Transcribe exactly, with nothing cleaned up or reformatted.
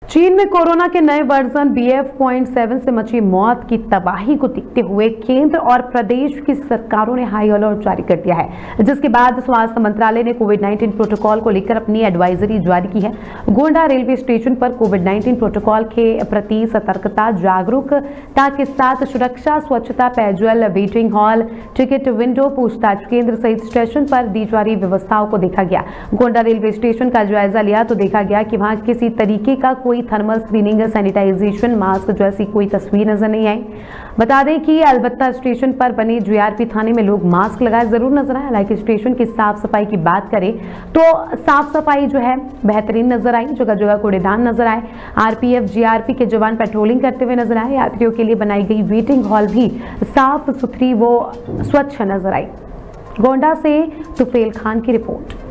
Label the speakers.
Speaker 1: चीन में कोरोना के नए version B F point seven से मची मौत की तबाही को देखते हुए केंद्र और प्रदेश की सरकारों ने हाई अलर्ट जारी कर दिया है, जिसके बाद स्वास्थ्य मंत्रालय ने कोविड नाइन्टीन प्रोटोकॉल को लेकर अपनी एडवाइजरी जारी की है। गोंडा रेलवे स्टेशन पर कोविड नाइन्टीन प्रोटोकॉल के प्रति सतर्कता, जागरूकता के साथ सुरक्षा, स्वच्छता, पेयजल, वेटिंग हॉल, टिकट विंडो, पूछताछ केंद्र सहित स्टेशन पर दी जा रही व्यवस्थाओं को देखा गया। गोंडा रेलवे स्टेशन का जायजा लिया तो देखा गया कि वहां किसी तरीके का कोई थर्मल स्क्रीनिंग, सैनिटाइजेशन, मास्क जैसी कोई तस्वीर नजर नहीं आई। बता दें कि अलबत्ता स्टेशन पर बने जी आर पी थाने में लोग मास्क लगाए जरूर नजर आए। हालांकि स्टेशन की साफ सफाई की बात करें तो साफ सफाई जो है बेहतरीन नजर आई। जगह जगह कूड़ेदान नजर आए। R P F, G R P के जवान पेट्रोलिंग करते हुए नजर आए। यात्रियों के लिए बनाई गई वेटिंग हॉल भी साफ सुथरी व स्वच्छ नजर आई। गोंडा से तुफेल खान की रिपोर्ट।